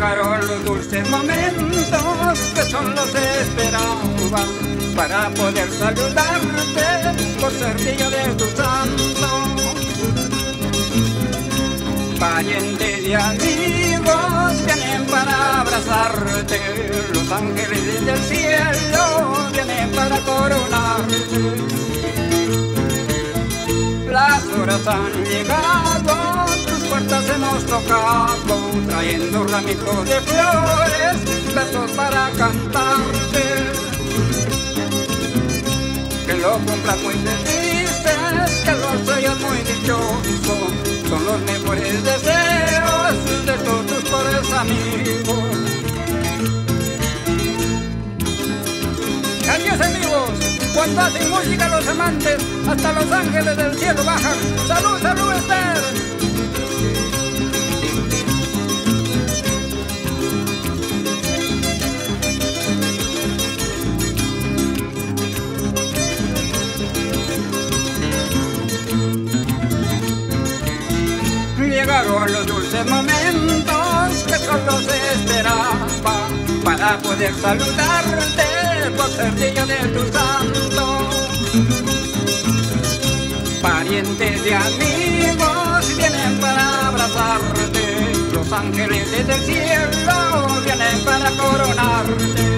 Llegaron los dulces momentos que solo se esperaban para poder saludarte por ser día de tu santo. Parientes y amigos vienen para abrazarte, los ángeles del cielo vienen para coronarte. Las horas han llegado, tus puertas hemos tocado, trayendo ramitos de flores, versos para cantarte. Que lo cumplas muy felices, que lo seas muy dichoso, son los mejores deseos de todos tus pobres amigos. Adiós amigos, cuando hacen música los amantes, hasta los ángeles del cielo bajan. ¡Salud, salud, Esther! Llegaron los dulces momentos que solo se esperaba para poder saludarte por ser día de tu santo. Parientes y amigos vienen para abrazarte, los ángeles desde el cielo vienen para coronarte.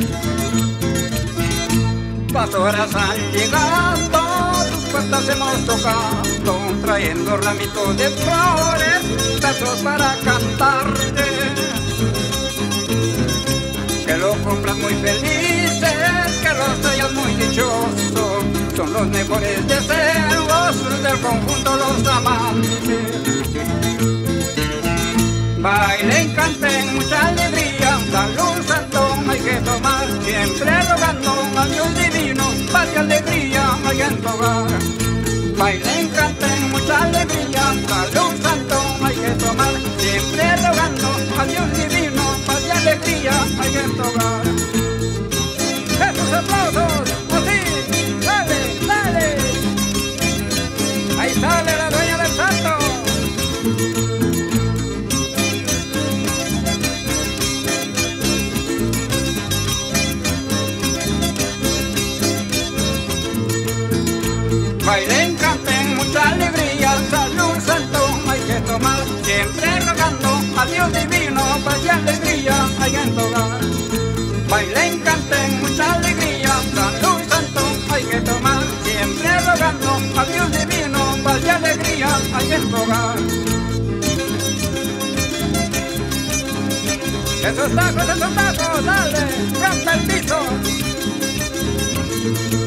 Las horas han llegado, tus puertas hemos tocado, trayendo ramitos de flores, versos para cantarte. Que lo cumplas muy felices, que lo seas muy dichoso, son los mejores deseos del conjunto los amantes. Bailen, canten, mucha alegría, salud santo hay que tomar, siempre rogando a Dios divino, paz y alegría hay en tu hogar. Bailen, canten, mucha alegría, salud santo hay que tomar, siempre rogando a Dios divino, paz y alegría hay en tu hogar. ¡Esos aplausos! ¡Así! ¡Dale, dale! ¡Ahí sale la dueña del santo! Bailen, canten, mucha alegría, salud santo hay que tomar, siempre rogando a Dios divino, paz y alegría hay en tu hogar. Bailen, canten, mucha alegría, salud santo hay que tomar, siempre rogando a Dios divino, paz y alegría hay en tu hogar. Esos tacos, dale, rompe el piso.